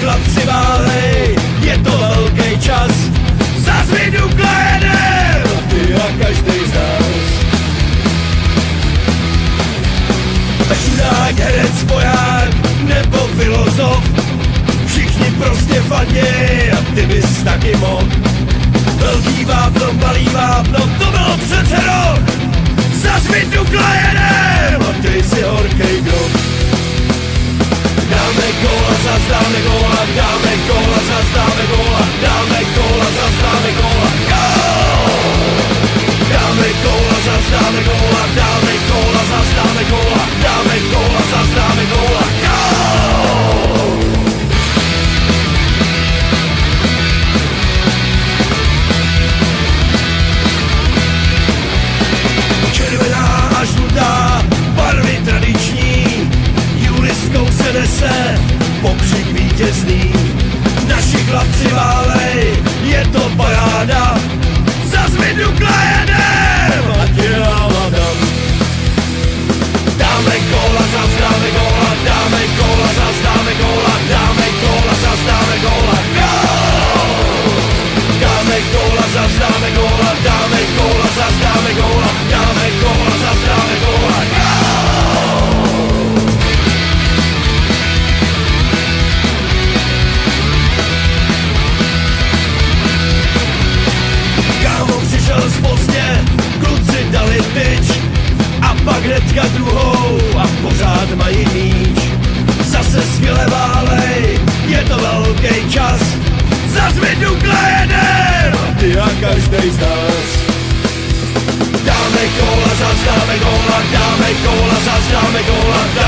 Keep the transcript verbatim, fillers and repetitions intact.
chlapci válej, je to velký čas. Zas mi Dukla jedem, ty a každej z nás. Čudák, herec, voják nebo filozof, všichni prostě fandí a ty bys taky mohl. Velký vápno, malý vápno, to bylo přece rok. Zas mi Dukla jedem a ty si horkej grob. Dáme góla, zas dáme góla, dáme góla, zas dáme góla, dáme góla, zas dáme góla, gól! Dáme góla, zas dáme góla, dáme góla, zas dáme góla, dáme góla, zas dáme góla, gól! Červená a žlutá, barvy tradiční, Juliskou se nese pokřik vítězný. Naši chlapci válej, je to paráda, zas mi Dukla jedem a tě dám. Dáme góla, zas dáme góla, dáme góla, zas dáme góla, dáme góla, zas dáme góla, gól! Dáme góla, zas dáme góla, dáme góla, zas dáme góla, dáme góla, zas dáme góla, gól! Kámo přišel pozdě, kluci dali tyč a pak hnedka druhou a pořád mají míč. Zase skvěle válej, je to velký čas. Zas mi Dukla jedem a ty a každej z nás. Dáme góla, zas dáme góla, dáme góla, zas dáme góla,